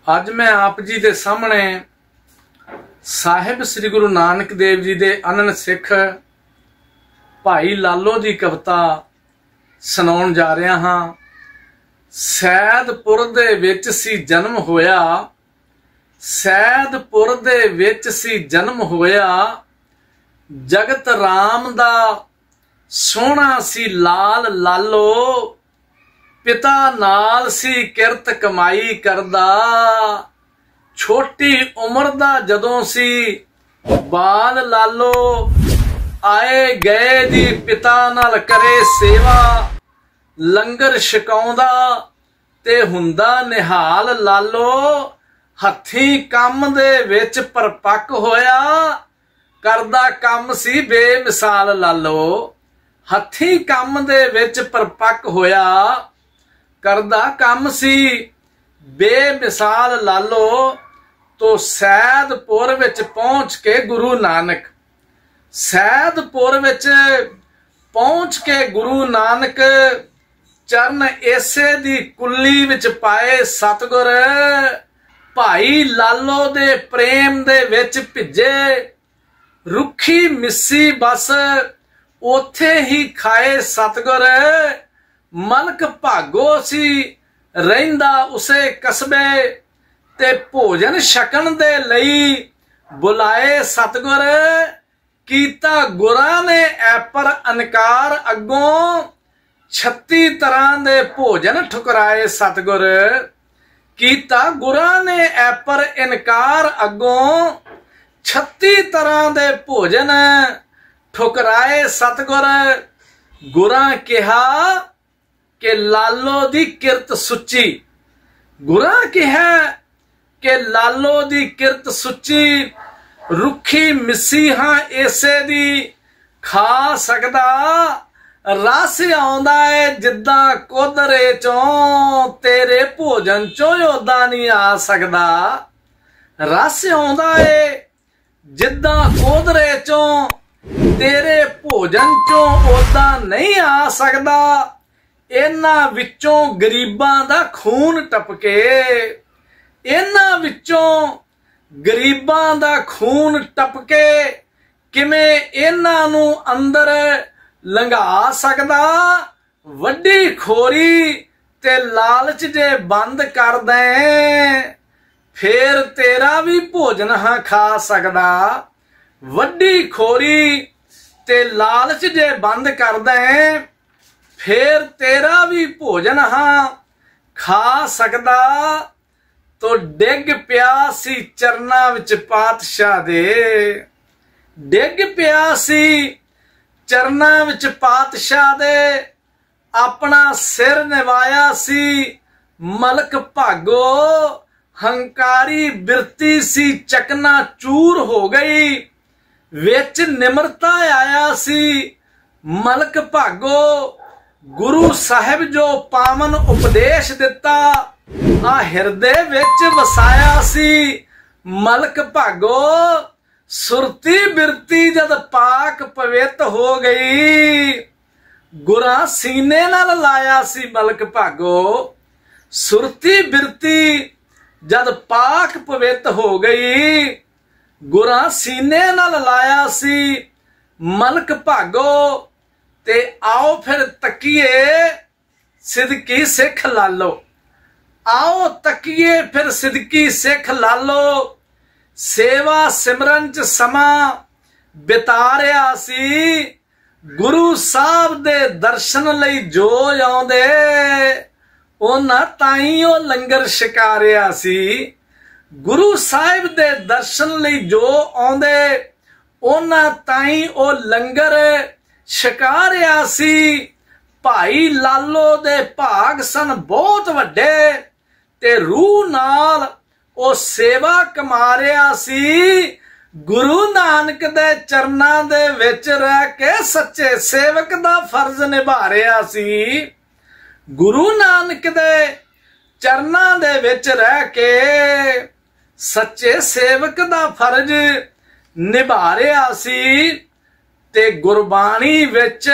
ਅੱਜ मैं आप जी के सामने साहिब श्री गुरु नानक देव जी के अनन सिख भाई लालो की कविता सुनाउण जा रहा हाँ। सैदपुर दे विच सी जन्म होया, सैदपुर दे विच सी जन्म होया, जगत राम दा सोहना सी लाल लालो, पिता नाल सी किरत कमाई करदा, छोटी उम्र दा जदों सी बाल लालो, आए गए दी पिता नाल करे सेवा, लंगर छकाउंदा ते हुंदा निहाल लालो, हथी काम दे विच परपक होया, करदा काम सी बेमिसाल लालो, हथी काम दे विच परपक होया, करदा काम सी बेमिसाल लालो। तो सैदपुर विच पहुंच के गुरु नानक, सैदपुर विच पहुंच के गुरु नानक चरण ऐसे दी कुल्ली विच पाए सतगुर, भाई लालो दे प्रेम दे विच भिजे, रुखी मिस्सी बस ओथे ही खाए सतगुर, मलक भागो सी रहिंदा उसे कस्बे, ते भोजन छकण दे लई बुलाए सतगुर, कीता गुरां ने ऐपर अनकार अगों, 36 तरह दे भोजन ठुकराए सतगुर, कीता गुरां ने ऐपर इनकार अगों, 36 तरह दे भोजन ठुकराए सतगुर। गुरां कहा कि लालो दी किरत सुची, गुरां कहा कि लालो दी किरत सुची, रुखी मिस्सी हाँ ऐसे दी खा सकदा, रस आउंदा है जिद्दां कोदरे चों, तेरे भोजन चों ओदा नहीं आ सकदा, रस आउंदा है जिद्दां कोदरे चों, तेरे भोजन चों ओदा नहीं आ सकदा, इन्हां विचों गरीबां दा खून टपके, इन्हां विचों गरीबां दा खून टपके, किवें इन्हां नूं अंदर लंघा सकदा, वड्डी खोरी ते लालच जे बंद कर दें, फेर तेरा भी भोजन हाँ खा सकदा, वड्डी खोरी ते लालच जे बंद कर दें, फेर तेरा भी भोजन हाँ खा सकदा। तो डिग पिया सी चरना विच पातशाह दे, डिग पिया सी चरना विच पातशाह दे, अपना सिर निवाया सी मलक भागो, हंकारी बिरती सी चकना चूर हो गई, विच निमरता आया सी मलक भागो, गुरु साहिब जो पावन उपदेश दिता, आ हिरदे विच वसाया सी मलक भागो, सुरती बिरती जद पाक पवित हो गई, गुरां सीने नाल लाया सी मलक भागो, सुरती बिरती जद पाक पवित हो गई, गुरां सीने नाल लाया सी मलक भागो। ते आओ फिर तकिए सिदकी सिख लालो, आओ तकिए फिर सिदकी सिख लालो, सेवा सिमरन च समा बितारिया सी, गुरु साहब दे दर्शन लई जो आउंदे, उन्हां ताईं ओ लंगर छकारिया सी, गुरु साहिब दे दर्शन लई जो आउंदे, उन्हां ताईं ओ लंगर छकारिया सी, भाई लालो दे भाग सन बहुत वड्डे, ते रूह नाल ओ सेवा कमारिया सी, गुरु नानक दे चरनां दे विच रह के सच्चे सेवक दा फर्ज निभा रिहा सी, गुरु नानक दे चरनां दे विच रह के सच्चे सेवक दा फर्ज निभा रिहा सी। ते गुरबाणी विच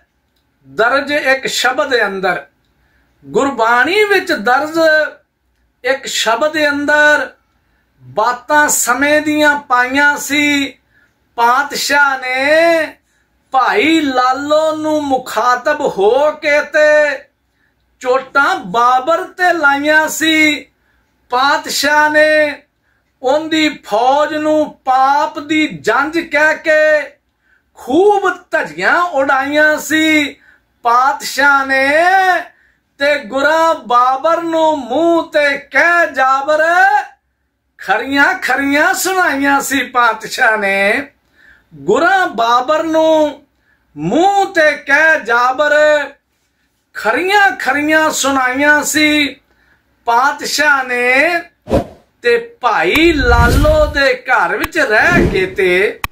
दर्ज एक शब्द अंदर, गुरबाणी विच दर्ज एक शब्द अंदर बातां समय दियां पाइयां सी। पातशाह ने भाई लालो नू मुखातब हो के ते चोटां बाबर ते लाइयां सी। पातशाह ने उनदी फौज नू पाप दी जंज कह के खूब धजियां उड़ाइयां सी। पातशाह ने ते गुरा बाबर नू मुंह ते कह जाबर खरियां खरियां सुनाइयां सी। पातशाह ने गुरा बाबर नू मुंह ते कह जाबर खरियां खरियां सुनाइयां सी। पातशाह ने ते भाई लालो दे घर विच रह के ते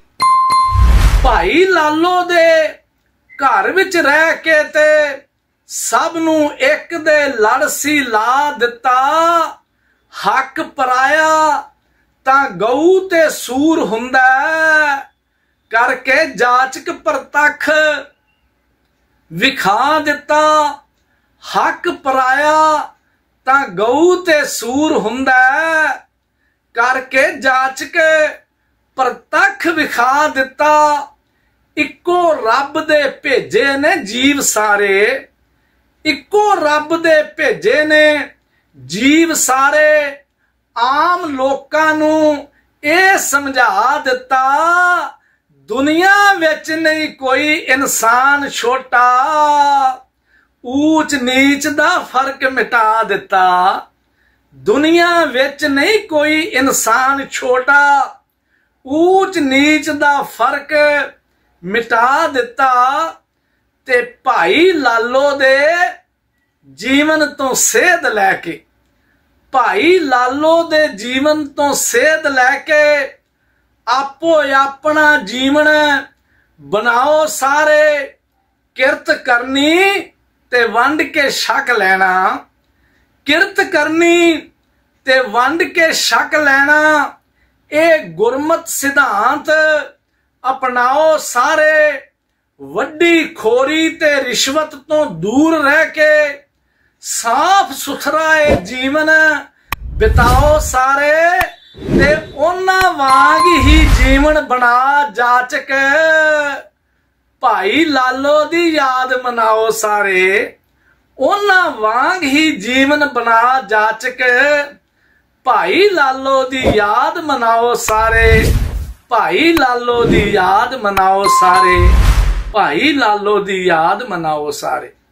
भाई लालो दे घर विच रह के ते सब नू एक दे लड़ सी ला दिता। हक पराया तां गऊ ते सूर हुंदा करके जाचक परतख विखा दिता। हक पराया तां गऊ ते सूर हुंदा करके जाचक परतख विखा दिता। इक्को रब दे भेजे ने जीव सारे, इक्को रब दे भेजे ने जीव सारे। आम लोकां नू ये समझा दिता दुनिया विच नहीं कोई इंसान छोटा। ऊच नीच दा फर्क मिटा दिता। दुनिया विच नहीं कोई इंसान छोटा। ऊच नीच दा फर्क मिटा दिता। ते भाई लालो दे जीवन तो सेध लैके, भाई लालो दे जीवन तो सेध लैके आपो अपना जीवन बनाओ सारे। किरत करनी ते वंड के शक लेना, किरत करनी ते वंड के शक लेना। ये गुरमत सिद्धांत अपनाओ सारे। वड्डी खोरी ते रिश्वत तो दूर रह के साफ सुथरा ये जीवन बिताओ सारे। ते उन्हां वांग ही जीवन बना जाचक भाई लालो दी याद मनाओ सारे। उन्हां वांग ही जीवन बना जाचक भाई लालो दी याद मनाओ सारे। भाई लालो दी याद मनाओ सारे। भाई लालो दी याद मनाओ सारे।